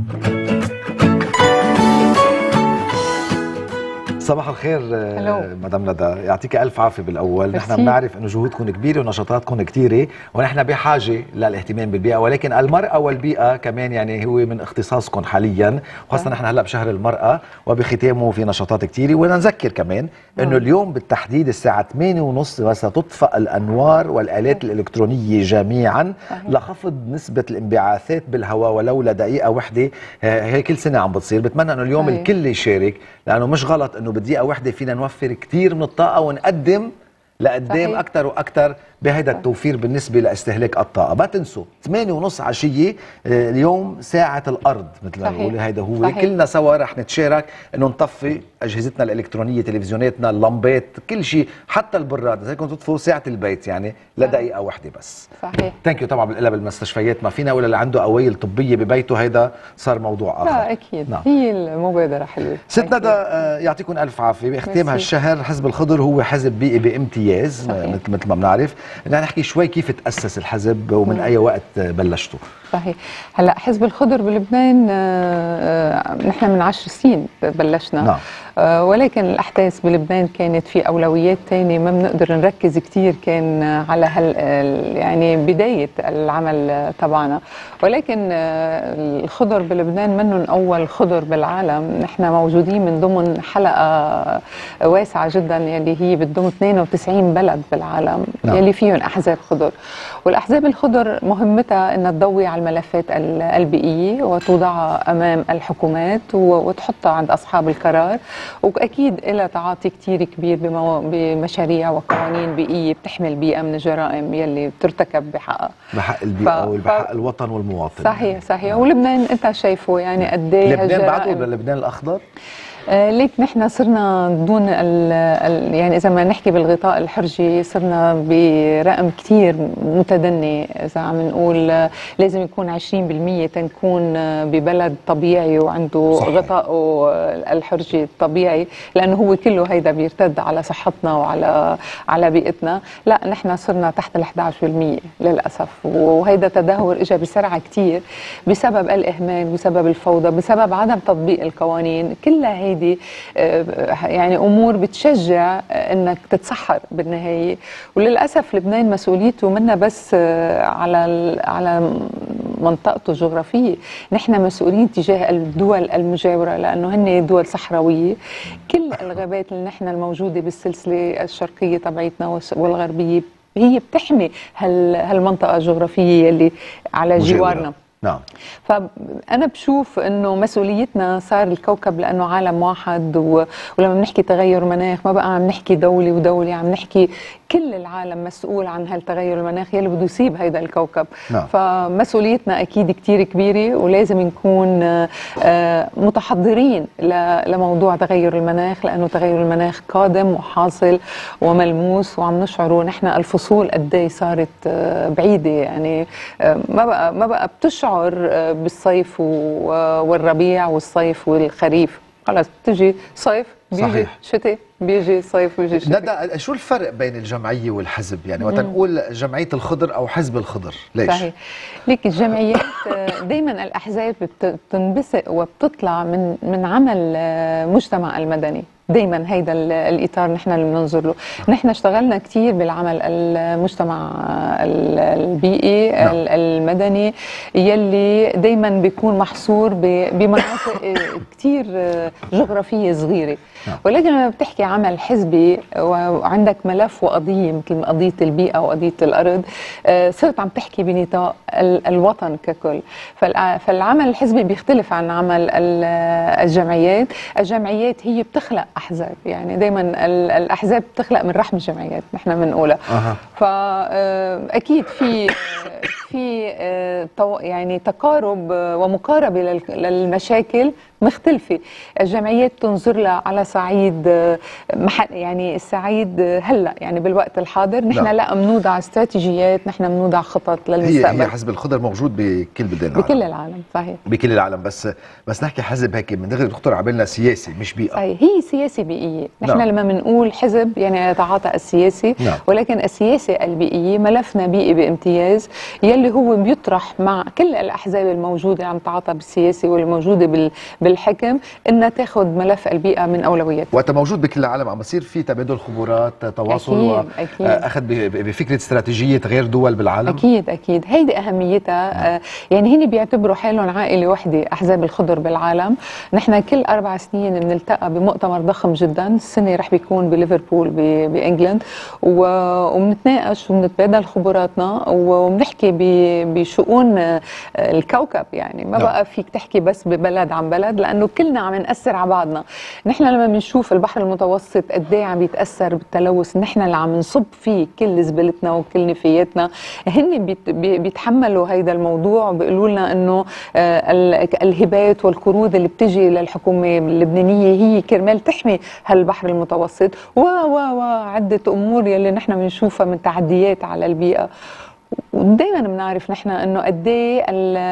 صباح الخير مدام ندى، يعطيك الف عافيه. بالاول نحن بنعرف انه جهودكم كبيره ونشاطاتكم كثيره، ونحن بحاجه للاهتمام بالبيئه، ولكن المراه والبيئه كمان يعني هو من اختصاصكم حاليا، وخاصه نحن هلا بشهر المراه وبختامه في نشاطات كثيره. ونذكر كمان انه اليوم بالتحديد الساعه 8:30 ستطفأ الانوار والالات الالكترونيه جميعا لخفض نسبه الانبعاثات بالهواء ولو لدقيقه وحده. هي كل سنه عم بتصير. بتمنى انه اليوم الكل يشارك، لانه مش غلط انه بدقيقه واحده فينا نوفر كثير من الطاقه ونقدم لقدام اكثر واكثر بهذا التوفير بالنسبه لاستهلاك الطاقه. ما تنسوا 8:30 عشيه اليوم ساعه الارض مثل ما بنقول، هيدا هو كلنا سوا رح نتشارك انه نطفي اجهزتنا الالكترونيه، تلفزيوناتنا، اللمبات، كل شيء، حتى البراد اذا كنتوا تطفوا ساعه البيت يعني لدقيقه واحده بس. صحيح. ثانك يو. طبعا بالمستشفيات ما فينا، ولا اللي عنده اويل طبيه ببيته هيدا صار موضوع اخر. لا اكيد. نعم. هي المبادره حلوه. ست ندى يعطيكم الف عافيه. باختام هالشهر حزب الخضر هو حزب بيئي بامتياز مثل ما بنعرف. بدنا نحكي شوي كيف تاسس الحزب ومن اي وقت بلشتوا. صحيح. هلا حزب الخضر بلبنان نحن من 10 سنين بلشنا. نعم. ولكن الاحداث بلبنان كانت في اولويات ثانيه ما بنقدر نركز كثير كان على يعني بدايه العمل تبعنا. ولكن الخضر بلبنان منهم اول خضر بالعالم. نحن موجودين من ضمن حلقه واسعه جدا يلي هي بتضم 92 بلد بالعالم. نعم. يلي فيهم احزاب خضر، والاحزاب الخضر مهمتها انها تضوي على الملفات البيئيه وتوضعها امام الحكومات وتحطها عند اصحاب القرار، واكيد لها تعاطي كثير كبير بمشاريع وقوانين بيئيه بتحمي البيئه من الجرائم يلي بترتكب بحق البيئه وبحق الوطن والمواطن. صحيح صحيح. ولبنان انت شايفه يعني قد ايه لبنان بعده لبنان الاخضر. ليك نحن صرنا دون يعني اذا ما نحكي بالغطاء الحرجي صرنا برقم كثير متدني. اذا عم نقول لازم يكون 20% تنكون ببلد طبيعي وعنده غطاءه الحرجي الطبيعي، لانه هو كله هيدا بيرتد على صحتنا وعلى بيئتنا. لا نحن صرنا تحت ال 11% للاسف، وهيدا تدهور اجى بسرعه كثير بسبب الاهمال، بسبب الفوضى، بسبب عدم تطبيق القوانين. كلها هيدي يعني امور بتشجع انك تتسحر بالنهايه. وللاسف لبنان مسؤوليته منا بس على منطقته الجغرافيه، نحن مسؤولين تجاه الدول المجاوره لانه هن دول صحراويه. كل الغابات اللي نحن الموجوده بالسلسله الشرقيه تبعتنا والغربيه هي بتحمي هالمنطقه الجغرافيه اللي على جوارنا. نعم. فأنا بشوف إنه مسؤوليتنا صار الكوكب لأنه عالم واحد، ولما بنحكي تغير مناخ ما بقى عم نحكي دولة ودولة، عم نحكي كل العالم مسؤول عن هالتغير المناخي اللي بده يصيب هيدا الكوكب. نعم. فمسؤوليتنا أكيد كتير كبيرة، ولازم نكون متحضرين لموضوع تغير المناخ، لأنه تغير المناخ قادم وحاصل وملموس، وعم نشعره نحن الفصول قدي صارت بعيدة. يعني ما بقى بتشعر بالصيف والربيع والصيف والخريف، خلص بتجي صيف بيجي شتاء، بيجي صيف بيجي شتاء. ندى شو الفرق بين الجمعية والحزب؟ يعني وقت نقول جمعية الخضر أو حزب الخضر ليش؟ صحيح. ليك الجمعيات دايما الأحزاب بتنبثق وبتطلع من عمل مجتمع المدني. دايما هيدا الإطار نحن اللي بننظر له. نحن اشتغلنا كثير بالعمل المجتمع البيئي. نعم. المدني يلي دايما بيكون محصور بمناطق كثير جغرافية صغيرة. نعم. ولكن لما بتحكي عمل حزبي وعندك ملف وقضية مثل قضية البيئة وقضية الأرض، صرت عم تحكي بنطاق الوطن ككل. فالعمل الحزبي بيختلف عن عمل الجمعيات. الجمعيات هي بتخلق أحزاب، يعني دايما الأحزاب بتخلق من رحم الجمعيات نحن بنقولها. فأكيد في يعني تقارب ومقاربة للمشاكل مختلفة. الجمعيات تنظر لها على صعيد يعني السعيد هلا، يعني بالوقت الحاضر نحن لا بنوضع استراتيجيات، نحن بنوضع خطط للمستقبل. هي حزب الخضر موجود بكل بلدان العالم، بكل العالم صحيح، بكل العالم، بس نحكي حزب هيك من دغري بتخطر على بالنا سياسي مش بيئة. صحيح، هي سياسة بيئية. نحن لما بنقول حزب يعني يتعاطى السياسي، ولكن السياسة البيئية ملفنا بيئي بامتياز، يلي هو بيطرح مع كل الأحزاب الموجودة عم تتعاطى بالسياسة والموجودة بالحكم إنها تاخذ ملف البيئة من أولويات. وقت موجود بكل العالم عم بصير في تبادل خبرات، تواصل، وأخذ بفكرة استراتيجية غير دول بالعالم. أكيد هيدي أهميتها. يعني هن بيعتبروا حالهم عائلة وحدة أحزاب الخضر بالعالم. نحن كل 4 سنين بنلتقى بمؤتمر ضخم جدا، السنة رح بيكون بليفربول بإنجلند، وبنتناقش وبنتبادل خبراتنا وبنحكي بشؤون الكوكب. يعني ما بقى فيك تحكي بس ببلد عن بلد، لأنه كلنا عم نأثر على بعضنا. نحن لما بنشوف البحر المتوسط قد ايه عم يتأثر بالتلوث، نحن اللي عم نصب فيه كل زبالتنا وكل نفاياتنا، هن بيتحملوا هيدا الموضوع وبيقولوا لنا انه الهبات والقروض اللي بتجي للحكومة اللبنانية هي كرمال تحمي هالبحر المتوسط وعدة امور يلي نحن بنشوفها من تعديات على البيئة. ودائما بنعرف نحن انه قد ايه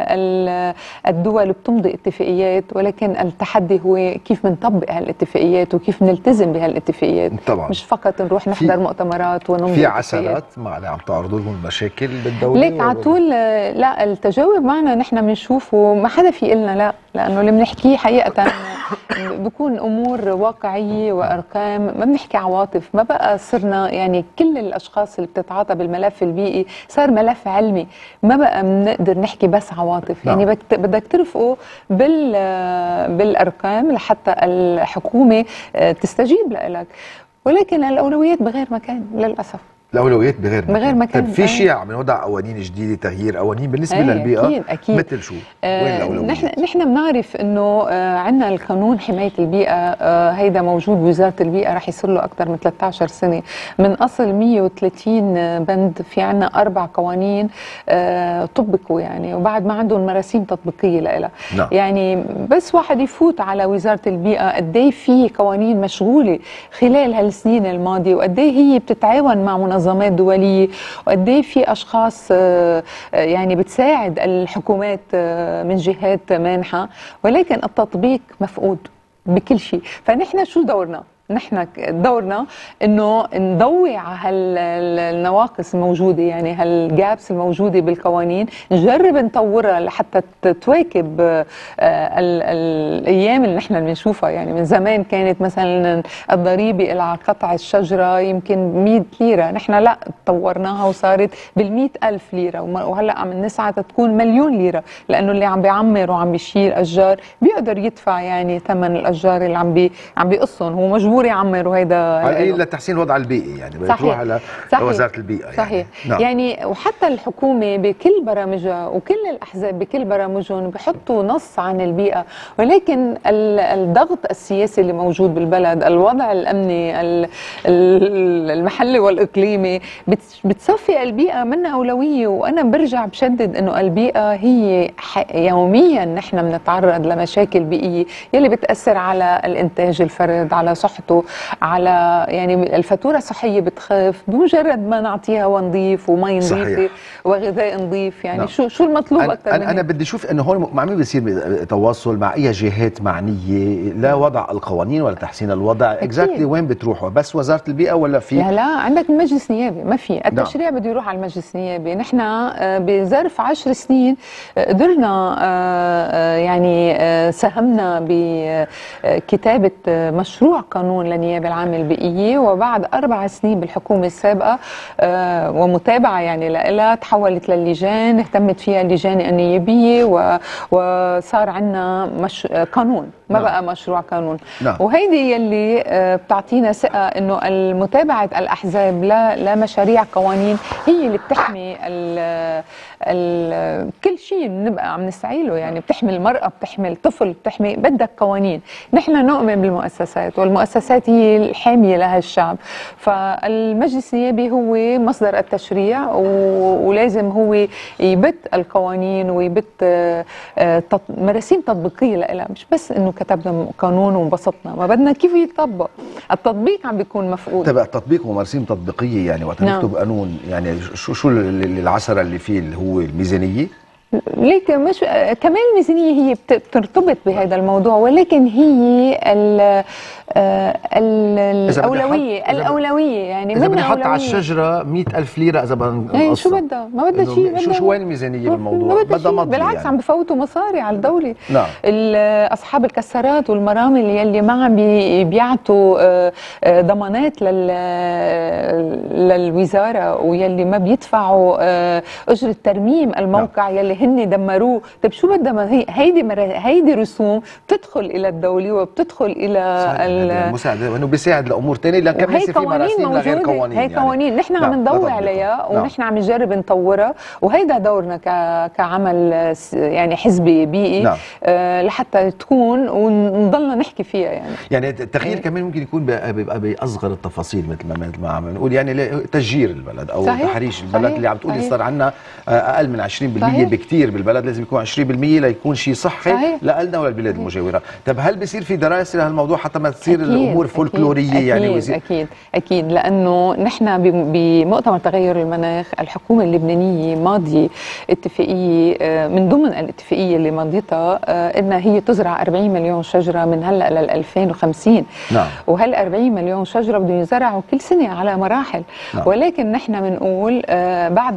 الدول بتمضي اتفاقيات، ولكن التحدي هو كيف بنطبق هالاتفاقيات وكيف نلتزم بهالاتفاقيات. طبعا مش فقط نروح نحضر مؤتمرات ونمضي في عسلات ما عم تعرضوا لهم مشاكل بالدوله ليك على طول. لا، التجاوب معنا نحن بنشوفه، ما حدا في إلنا لا، لانه اللي بنحكيه حقيقه بكون امور واقعيه وارقام، ما بنحكي عواطف. ما بقى صرنا يعني كل الاشخاص اللي بتتعاطى بالملف البيئي صار ملف علمي، ما بقى بنقدر نحكي بس عواطف. يعني بدك ترفقوا بالارقام لحتى الحكومه تستجيب لك، ولكن الاولويات بغير مكان للاسف. الأولويات بغير مكان. طيب في شيء عم نوضع قوانين جديدة، تغيير قوانين بالنسبة للبيئة؟ أكيد. مثل شو؟ وين الأولويات؟ نحن بنعرف إنه عندنا القانون حماية البيئة، هيدا موجود بوزارة البيئة، رح يصير له أكثر من 13 سنة. من أصل 130 بند في عندنا 4 قوانين طبقوا يعني، وبعد ما عندهم مراسيم تطبيقية لها. يعني بس واحد يفوت على وزارة البيئة قد ايه في قوانين مشغولة خلال هالسنين الماضية، وقد ايه هي بتتعاون مع منظمات دولية، وقد ايه في اشخاص يعني بتساعد الحكومات من جهات مانحة، ولكن التطبيق مفقود بكل شيء. فنحن شو دورنا؟ نحن دورنا انه نضوي على هالنواقص الموجوده، يعني هالجابس الموجوده بالقوانين، نجرب نطورها لحتى تواكب الايام اللي نحن بنشوفها. يعني من زمان كانت مثلا الضريبه على قطع الشجره يمكن 100 ليره، نحن لا طورناها وصارت بال100,000 ليره، وهلا عم نسعى تكون 1,000,000 ليره، لانه اللي عم بيعمر وعم بيشيل اشجار بيقدر يدفع يعني ثمن الاشجار اللي عم بيقصهم، هو مجبور يعمر. وهيدا لتحسين الوضع البيئي، يعني بتروح على وزارة البيئة. صحيح. يعني وحتى الحكومة بكل برامجها وكل الأحزاب بكل برامجهم بحطوا نص عن البيئة، ولكن الضغط السياسي اللي موجود بالبلد، الوضع الأمني المحلي والإقليمي بتصفي البيئة منها أولوية. وأنا برجع بشدد إنه البيئة هي يوميا نحن بنتعرض لمشاكل بيئية يلي بتأثر على الإنتاج الفرد، على صحته، على يعني الفاتورة الصحية بتخف بمجرد ما نعطيها هواء نظيف ومي نظيفة وغذاء نظيف. يعني شو المطلوب أكثر من أنا بدي أشوف إنه هون مع مين بيصير تواصل مع أي جهات معنية لوضع القوانين ولا تحسين الوضع؟ اكزاكتلي وين بتروحوا؟ بس وزارة البيئة ولا في؟ لا عندك المجلس النيابي، ما في التشريع بده يروح على المجلس النيابي. نحن بظرف 10 سنين قدرنا يعني ساهمنا بكتابة مشروع قانون للنيابة العامة البيئية، وبعد 4 سنين بالحكومة السابقة ومتابعة يعني لها تحولت للجان، اهتمت فيها اللجان النيابية وصار عندنا قانون، ما بقى مشروع قانون. وهيدي يلي بتعطينا ثقة انه المتابعة الأحزاب لمشاريع قوانين هي اللي بتحمي كل شيء بنبقى عم نسعي له. يعني بتحمي المرأة، بتحمي الطفل، بدك قوانين. نحن نؤمن بالمؤسسات، والمؤسسات المؤسسات هي الحامية لهالشعب. فالمجلس النيابي هو مصدر التشريع، ولازم هو يبت القوانين ويبت مراسيم تطبيقية لها، مش بس انه كتبنا قانون وانبسطنا، ما بدنا كيف يطبق. التطبيق عم بيكون مفقود. تبع تطبيق ومراسيم تطبيقية، يعني وقت نكتب قانون يعني شو العسرة اللي فيه اللي هو الميزانية؟ ليك مش كمان الميزانية هي بترتبط بهذا الموضوع، ولكن هي الأولوية يعني إذا بدي حط على الشجرة 100,000 ليرة إذا بدنا شو بدها؟ ما بدها شيء. شو وين الميزانية بالموضوع؟ ما بدها مضي، بالعكس يعني. عم بفوتوا مصاري على الدولة. نعم. أصحاب الكسارات والمرامل يلي ما عم بيعطوا ضمانات للوزارة، ويلي ما بيدفعوا أجرة ترميم الموقع. نعم. يلي هن دمروه. طيب شو بدها؟ هيدي رسوم بتدخل الى الدوله وبتدخل الى المساعده، وانه بيساعد لامور ثانيه، لكن كمان يصير في مراسيم لغير قوانين. هي قوانين نحن عم نضوي عليها ونحن عم نجرب نطورها، وهيدا دورنا كعمل يعني حزبي بيئي. نعم. لحتى تكون ونضلنا نحكي فيها يعني التغيير كمان ممكن يكون بيبقى باصغر التفاصيل، مثل ما عم نقول يعني تشجير البلد او تحريش البلد. اللي عم تقولي صار عندنا اقل من 20% بكثير بالبلد، لازم يكون 20% ليكون شيء صحي لنا وللبلاد المجاوره. طب هل بيصير في دراسه لهالموضوع حتى ما تصير الامور فولكلوريه؟ أكيد يعني اكيد لانه نحن بمؤتمر تغير المناخ الحكومه اللبنانيه ماضيه اتفاقيه، من ضمن الاتفاقيه اللي ماضيتها انها هي تزرع 40 مليون شجره من هلا لل 2050. نعم. وهال 40 مليون شجره بدهم يزرعوا كل سنه على مراحل. نعم. ولكن نحن بنقول بعد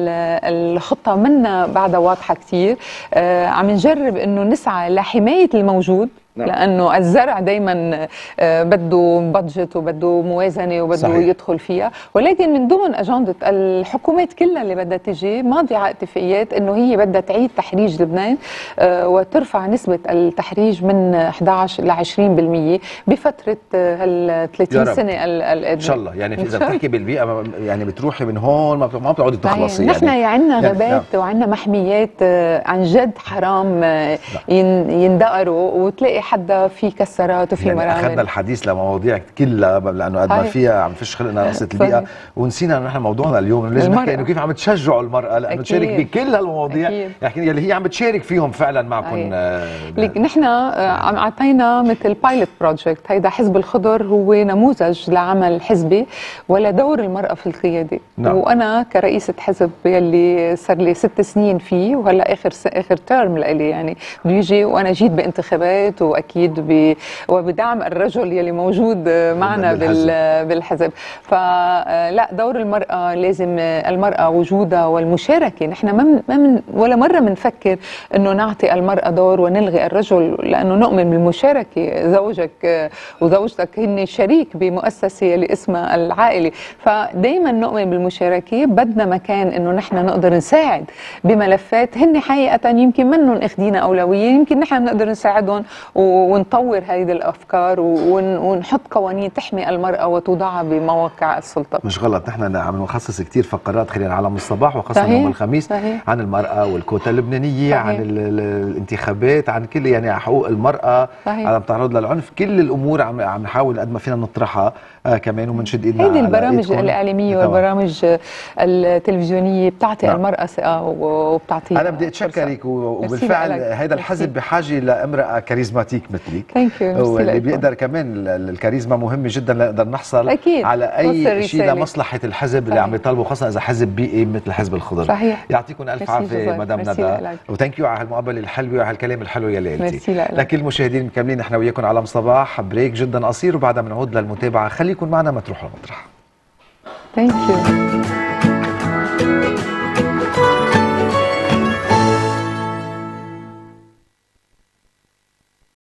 الخطه منا بعدها واضحة كتير، عم نجرب انه نسعى لحماية الموجود. نعم. لأنه الزرع دايما بده بادجت وبده موازنة وبده صحيح. يدخل فيها، ولكن من ضمن أجندة الحكومات كلها اللي بدها تجي ماضية على اتفاقيات انه هي بدها تعيد تحريج لبنان وترفع نسبة التحريج من 11 ل 20% بفترة هال 30 سنة القادمة ان شاء الله. يعني إذا بتحكي بالبيئة يعني بتروحي من هون ما بتقعدي تخلصي. نحن عندنا غابات وعندنا محميات عن جد حرام يندقروا، وتلاقي حدا في كسرات وفي يعني مرامل. اخذنا الحديث لمواضيع كلها لانه قد ما فيها عم فيش خلقنا قصه البيئه، ونسينا انه نحن موضوعنا اليوم لازم نحكي انه كيف عم تشجعوا المراه لانه تشارك بكل هالمواضيع يعني اللي هي عم بتشارك فيهم فعلا معكم. ليك نحن عم اعطينا مثل بايلوت بروجكت. هيدا حزب الخضر هو نموذج لعمل حزبي ولدور المراه في القياده. نعم. وانا كرئيسه حزب يلي صار لي 6 سنين فيه، وهلا اخر تيرم لإلي يعني بيجي، وانا جيت بانتخابات واكيد وبدعم الرجل يلي موجود معنا بالحزب. فلا دور المراه لازم المراه وجودها والمشاركه. نحن ما ولا مره بنفكر انه نعطي المراه دور ونلغي الرجل، لانه نؤمن بالمشاركه. زوجك وزوجتك هن شريك بمؤسسه اللي اسمها العائله، فدائما نؤمن بالمشاركه. بدنا مكان انه نحن نقدر نساعد بملفات هن حقيقه يمكن منهم اخذينا اولويه، يمكن نحن بنقدر نساعدهم ونطور هيدي الافكار ونحط قوانين تحمي المراه وتوضعها بمواقع السلطه. مش غلط، نحن عم نخصص كثير فقرات خلال عالم الصباح وخاصه يوم الخميس. صحيح. عن المراه والكوتا اللبنانيه. صحيح. عن الانتخابات، عن كل يعني حقوق المراه. صحيح. عم تعرض للعنف، كل الامور عم نحاول قد ما فينا نطرحها كمان ومنشد ايدنا. هيدي البرامج الاعلاميه والبرامج التلفزيونيه بتعطي نعم. المراه ثقه وبتعطيها. انا بدي اتشكرك، وبالفعل هذا الحزب بحاجه لامراه كاريزماتيك مثلك. ثانك يو. واللي بيقدر كمان الكاريزما مهمه جدا لنقدر نحصل أكيد. على اي شيء لمصلحه الحزب اللي عم يطالبوا، خاصه اذا حزب بيئي مثل حزب الخضر. صحيح. يعطيكم الف عافيه مدام ندى، وثانك يو على هالمقابله الحلوه وعلى الكلام الحلو يلي قلتي. لكل المشاهدين مكملين نحن وياكم على صباح، بريك جدا قصير وبعدها بنعود للمتابعه. خليكم معنا ما تروحوا المطرح. ثانك يو.